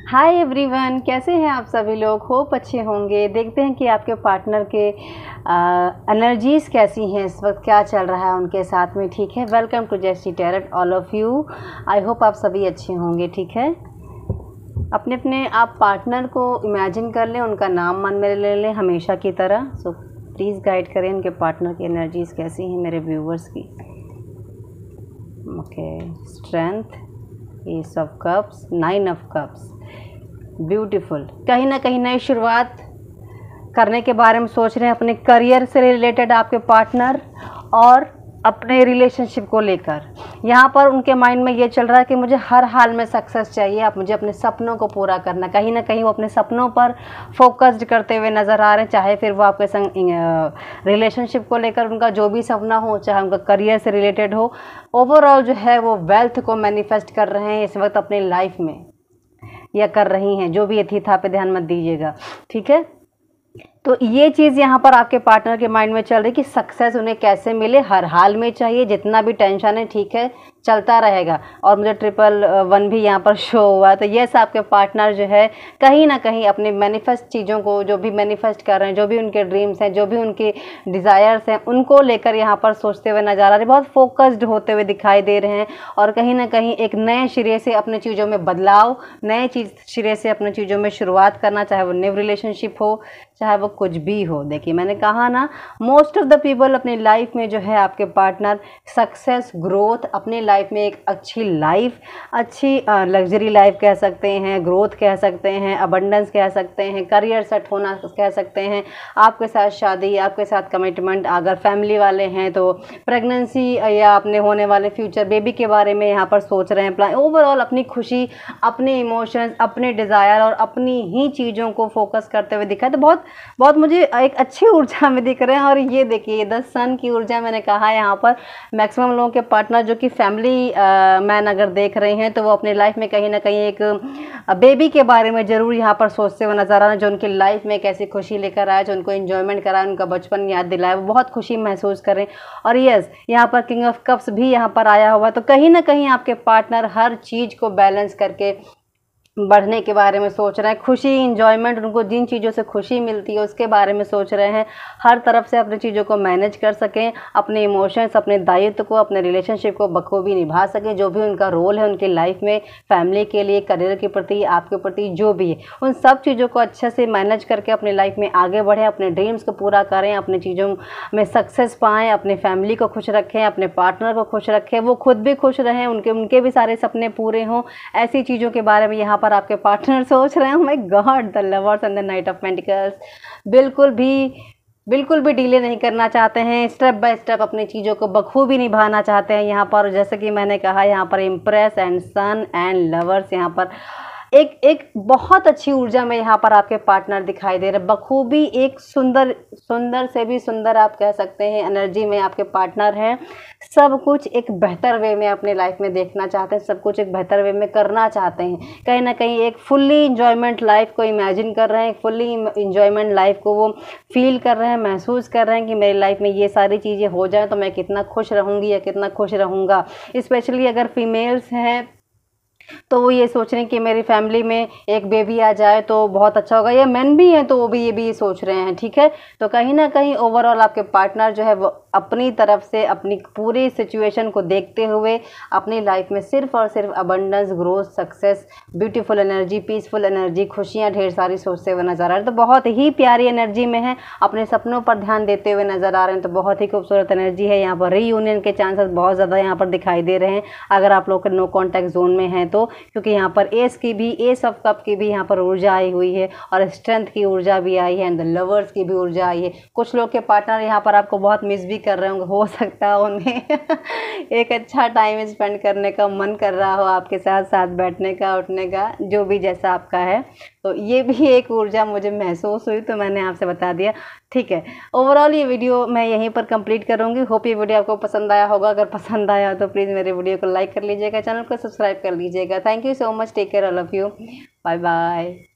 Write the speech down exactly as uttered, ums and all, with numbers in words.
Hi everyone, कैसे हैं आप सभी लोग। होप अच्छे होंगे। देखते हैं कि आपके पार्टनर के एनर्जीज़ कैसी हैं इस वक्त, क्या चल रहा है उनके साथ में। ठीक है, welcome to JC tarot all of you. I hope आप सभी अच्छे होंगे। ठीक है, अपने अपने आप पार्टनर को इमेजिन कर लें, उनका नाम मन में ले लें हमेशा की तरह। सो प्लीज़ गाइड करें उनके पार्टनर की एनर्जीज़ कैसी हैं मेरे व्यूवर्स की। Okay, strength, ace of cups, nine of cups, beautiful. कहीं ना कहीं नई शुरुआत करने के बारे में सोच रहे हैं, अपने करियर से रिलेटेड आपके पार्टनर और अपने रिलेशनशिप को लेकर। यहाँ पर उनके माइंड में ये चल रहा है कि मुझे हर हाल में सक्सेस चाहिए, आप मुझे अपने सपनों को पूरा करना। कहीं ना कहीं वो अपने सपनों पर फोकस्ड करते हुए नज़र आ रहे हैं, चाहे फिर वो आपके संग रिलेशनशिप को लेकर उनका जो भी सपना हो, चाहे उनका करियर से रिलेटेड हो। ओवरऑल जो है वो वेल्थ को मैनिफेस्ट कर रहे हैं इस वक्त अपनी लाइफ में, या कर रही हैं। जो भी ये थी था पे ध्यान मत दीजिएगा। ठीक है, तो ये चीज़ यहाँ पर आपके पार्टनर के माइंड में चल रही कि सक्सेस उन्हें कैसे मिले, हर हाल में चाहिए। जितना भी टेंशन है ठीक है, चलता रहेगा। और मुझे ट्रिपल वन भी यहाँ पर शो हुआ है। तो यस, आपके पार्टनर जो है कहीं ना कहीं अपने मैनिफेस्ट चीज़ों को, जो भी मैनिफेस्ट कर रहे हैं, जो भी उनके ड्रीम्स हैं, जो भी उनके डिज़ायर्स हैं, उनको लेकर यहाँ पर सोचते हुए नजर आ रहे, बहुत फोकस्ड होते हुए दिखाई दे रहे हैं। और कहीं ना कहीं एक नए सिरे से अपने चीज़ों में बदलाव, नए चीज़ सिरे से अपने चीज़ों में शुरुआत करना, चाहे वो न्यू रिलेशनशिप हो, चाहे वो कुछ भी हो। देखिए, मैंने कहा ना, मोस्ट ऑफ द पीपल अपनी लाइफ में जो है आपके पार्टनर सक्सेस, ग्रोथ, अपनी लाइफ में एक अच्छी लाइफ, अच्छी लग्जरी लाइफ कह सकते हैं, ग्रोथ कह सकते हैं, अबंडेंस कह सकते हैं, करियर सेट होना कह सकते हैं, आपके साथ शादी, आपके साथ कमिटमेंट, अगर फैमिली वाले हैं तो प्रेगनेंसी या अपने होने वाले फ्यूचर बेबी के बारे में यहाँ पर सोच रहे हैं, प्लान। ओवरऑल अपनी खुशी, अपने इमोशंस, अपने डिज़ायर और अपनी ही चीज़ों को फोकस करते हुए दिखा। तो बहुत बहुत मुझे एक अच्छी ऊर्जा में दिख रहे हैं। और ये देखिए, द सन की ऊर्जा मैंने कहा यहाँ पर मैक्सिमम लोगों के पार्टनर जो कि फैमिली मैन अगर देख रहे हैं, तो वो अपने लाइफ में कहीं ना कहीं एक बेबी के बारे में ज़रूर यहाँ पर सोचते हुए नजर आ रहे हैं, जो उनकी लाइफ में कैसी खुशी लेकर आया, जो उनको एंजॉयमेंट कराया, उनका बचपन याद दिलाया, वो बहुत खुशी महसूस करें। और यस, यहाँ पर किंग ऑफ कप्स भी यहाँ पर आया हुआ। तो कहीं ना कहीं आपके पार्टनर हर चीज़ को बैलेंस करके बढ़ने के बारे में सोच रहे हैं। खुशी, इंजॉयमेंट, उनको जिन चीज़ों से खुशी मिलती है उसके बारे में सोच रहे हैं। हर तरफ से अपनी चीज़ों को मैनेज कर सकें, अपने इमोशंस, अपने दायित्व को, अपने रिलेशनशिप को बखूबी निभा सकें। जो भी उनका रोल है उनकी लाइफ में, फैमिली के लिए, करियर के प्रति, आपके प्रति जो भी है, उन सब चीज़ों को अच्छे से मैनेज करके अपनी लाइफ में आगे बढ़ें, अपने ड्रीम्स को पूरा करें, अपनी चीज़ों में सक्सेस पाएँ, अपने फैमिली को खुश रखें, अपने पार्टनर को खुश रखें, वो खुद भी खुश रहें, उनके उनके भी सारे सपने पूरे हों। ऐसी चीज़ों के बारे में यहाँ पर आपके पार्टनर सोच रहे हैं। My god, the lovers and the knight of pentacles. बिल्कुल भी बिल्कुल भी डिले नहीं करना चाहते हैं, स्टेप बाय स्टेप अपनी चीज़ों को बखूबी निभाना चाहते हैं यहाँ पर। जैसे कि मैंने कहा, यहाँ पर empress and sun and lovers, यहाँ पर एक एक बहुत अच्छी ऊर्जा में यहाँ पर आपके पार्टनर दिखाई दे रहे हैं। बखूबी एक सुंदर सुंदर से भी सुंदर आप कह सकते हैं एनर्जी में आपके पार्टनर हैं। सब कुछ एक बेहतर वे में अपने लाइफ में देखना चाहते हैं, सब कुछ एक बेहतर वे में करना चाहते हैं। कहीं ना कहीं एक फुल्ली इंजॉयमेंट लाइफ को इमेजिन कर रहे हैं, एक फुल्ली इंजॉयमेंट लाइफ को वो फील कर रहे हैं, महसूस कर रहे हैं कि मेरी लाइफ में ये सारी चीज़ें हो जाएं तो मैं कितना खुश रहूँगी या कितना खुश रहूँगा। स्पेशली अगर फीमेल्स हैं तो वो ये सोच रहे हैं कि मेरी फैमिली में एक बेबी आ जाए तो बहुत अच्छा होगा, या मेन भी हैं तो वो भी ये भी सोच रहे हैं। ठीक है, तो कहीं ना कहीं ओवरऑल आपके पार्टनर जो है वो अपनी तरफ से अपनी पूरी सिचुएशन को देखते हुए अपनी लाइफ में सिर्फ और सिर्फ abundance, growth, success, beautiful energy, peaceful energy, खुशियाँ ढेर सारी सोचते हुए नजर आ रहे हैं। तो बहुत ही प्यारी एनर्जी में है, अपने सपनों पर ध्यान देते हुए नजर आ रहे हैं। तो बहुत ही खूबसूरत एनर्जी है। यहाँ पर रीयूनियन के चांसेस बहुत ज़्यादा यहाँ पर दिखाई दे रहे हैं अगर आप लोग नो कॉन्टैक्ट जोन में हैं तो, क्योंकि यहाँ पर एस की भी, एस ऑफ कप की भी यहाँ पर ऊर्जा आई हुई है और स्ट्रेंथ की ऊर्जा भी आई है एंड द लवर्स की भी ऊर्जा आई है। कुछ लोग के पार्टनर यहाँ पर आपको बहुत मिस भी कर रहे होंगे, हो सकता है उन्हें एक अच्छा टाइम स्पेंड करने का मन कर रहा हो आपके साथ, साथ बैठने का, उठने का, जो भी जैसा आपका है। तो ये भी एक ऊर्जा मुझे महसूस हुई, तो मैंने आपसे बता दिया। ठीक है, ओवरऑल ये वीडियो मैं यहीं पर कंप्लीट करूँगी। होप ये वीडियो आपको पसंद आया होगा। अगर पसंद आया तो प्लीज़ मेरे वीडियो को लाइक कर लीजिएगा, चैनल को सब्सक्राइब कर लीजिएगा। Thank you so much, take care all of you, bye bye.